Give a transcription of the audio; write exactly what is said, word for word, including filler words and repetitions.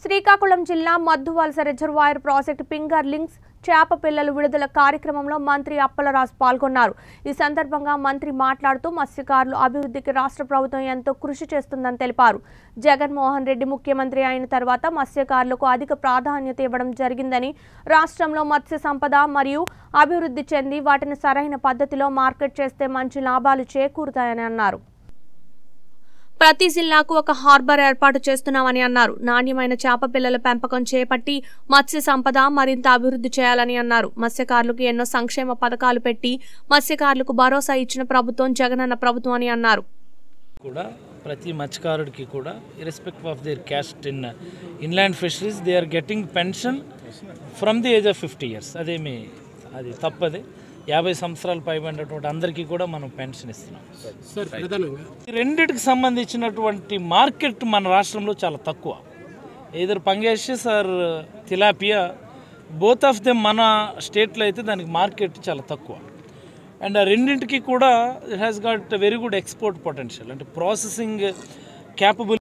శ్రీకాకుళం జిల్లా Madduvalasa reservoir project fingerlings చేప పిల్లలు విడుదల కార్యక్రమంలో మంత్రి అప్పలరాజు పాల్గొన్నారు. ఈ సందర్భంగా మంత్రి మాట్లాడుతూ మత్స్యకారుల అభివృద్ధికి రాష్ట్ర ప్రభుత్వం ఎంతో కృషి చేస్తుందని తెలిపారు. జగన్మోహన్ రెడ్డి ముఖ్యమంత్రి అయిన తర్వాత మత్స్యకారులకు అధిక ప్రాధాన్యత ఇవ్వడం జరిగిందని, రాష్ట్రంలో మత్స్య సంపద మరియు అభివృద్ధి చెంది వాటిని సరైన పద్ధతిలో మార్కెట్ చేస్తే మంచి లాభాలు చేకూరుతాయని అన్నారు. ప్రతి జిల్లాకు ఒక హార్బర్ ఏర్పాటు చేస్తున్నామని అన్నారు. నాణ్యమైన చేప పిల్లల పెంపకం చేపట్టి మత్స్య సంపద మరింత అభివృద్ధి చేయాలని అన్నారు. మత్స్యకారులకు ఎన్నో సంక్షేమ పథకాలు పెట్టి మత్స్యకారులకు భరోసా ఇచ్చిన ప్రభుత్వం జగనన్న ప్రభుత్వం అని అన్నారు. కూడా ప్రతి మత్స్యకారుడికి కూడా irrespective of their caste in inland fisheries they are getting pension from the age of fifty years. అదేమి అది తప్పది. యాభై సంవత్సరాలు పైబడినటువంటి అందరికీ కూడా మనం పెన్షన్ ఇస్తున్నాం. రెండిటికి సంబంధించినటువంటి మార్కెట్ మన రాష్ట్రంలో చాలా తక్కువ. Either pangasius or tilapia, both of them మన స్టేట్లో అయితే దానికి మార్కెట్ చాలా తక్కువ. అండ్ ఆ రెండింటికి కూడా it has got very good export potential, అంటే ప్రాసెసింగ్ క్యాపబుల్